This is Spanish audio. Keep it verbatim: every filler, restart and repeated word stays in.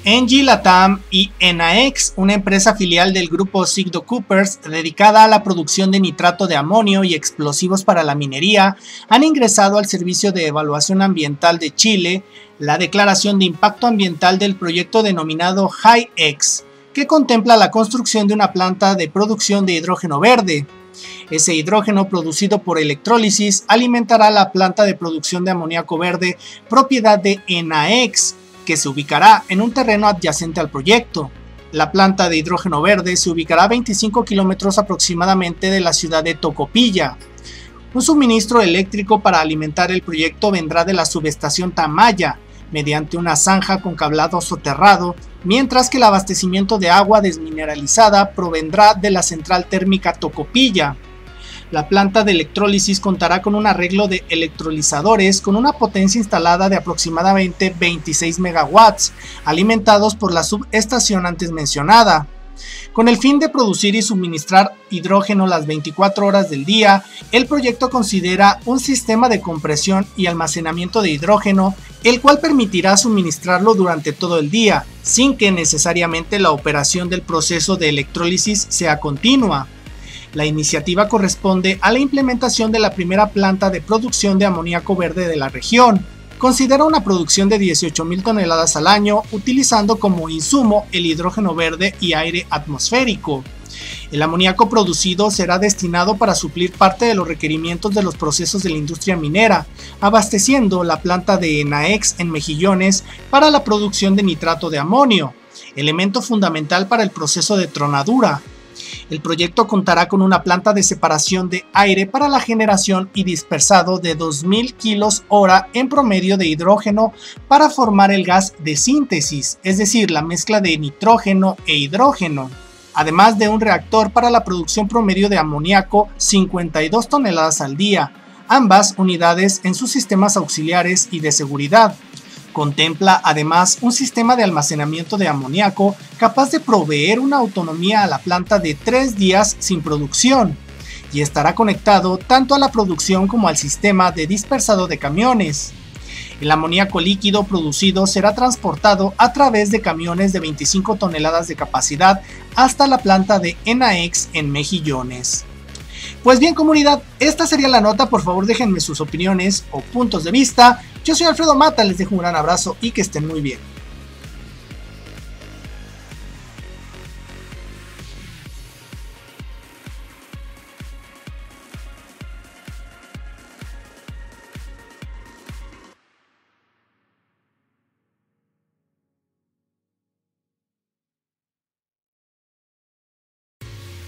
Engie Latam y Enaex, una empresa filial del grupo CivDoCoopers dedicada a la producción de nitrato de amonio y explosivos para la minería, han ingresado al Servicio de Evaluación Ambiental de Chile la declaración de impacto ambiental del proyecto denominado HyEx, que contempla la construcción de una planta de producción de hidrógeno verde. Ese hidrógeno producido por electrólisis alimentará la planta de producción de amoníaco verde propiedad de Enaex, que se ubicará en un terreno adyacente al proyecto. La planta de hidrógeno verde se ubicará a veinticinco kilómetros aproximadamente de la ciudad de Tocopilla. Un suministro eléctrico para alimentar el proyecto vendrá de la subestación Tamaya, mediante una zanja con cablado soterrado, mientras que el abastecimiento de agua desmineralizada provendrá de la central térmica Tocopilla. La planta de electrólisis contará con un arreglo de electrolizadores con una potencia instalada de aproximadamente veintiséis megawatts, alimentados por la subestación antes mencionada. Con el fin de producir y suministrar hidrógeno las veinticuatro horas del día, el proyecto considera un sistema de compresión y almacenamiento de hidrógeno, el cual permitirá suministrarlo durante todo el día, sin que necesariamente la operación del proceso de electrólisis sea continua. La iniciativa corresponde a la implementación de la primera planta de producción de amoníaco verde de la región. Considera una producción de dieciocho mil toneladas al año, utilizando como insumo el hidrógeno verde y aire atmosférico. El amoníaco producido será destinado para suplir parte de los requerimientos de los procesos de la industria minera, abasteciendo la planta de Enaex en Mejillones para la producción de nitrato de amonio, elemento fundamental para el proceso de tronadura. El proyecto contará con una planta de separación de aire para la generación y dispersado de dos mil kilos hora en promedio de hidrógeno para formar el gas de síntesis, es decir, la mezcla de nitrógeno e hidrógeno, además de un reactor para la producción promedio de amoníaco cincuenta y dos toneladas al día, ambas unidades en sus sistemas auxiliares y de seguridad. Contempla además un sistema de almacenamiento de amoníaco capaz de proveer una autonomía a la planta de tres días sin producción, y estará conectado tanto a la producción como al sistema de dispersado de camiones. El amoníaco líquido producido será transportado a través de camiones de veinticinco toneladas de capacidad hasta la planta de Enaex en Mejillones. Pues bien, comunidad, esta sería la nota. Por favor, déjenme sus opiniones o puntos de vista. Yo soy Alfredo Mata, les dejo un gran abrazo y que estén muy bien.